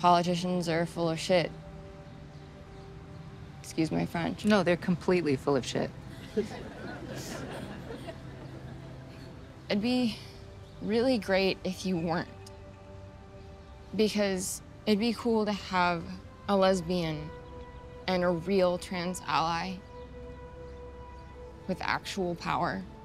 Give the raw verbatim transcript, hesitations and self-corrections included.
politicians are full of shit. Excuse my French. No, they're completely full of shit. It'd be really great if you weren't. Because it'd be cool to have a lesbian and a real trans ally with actual power.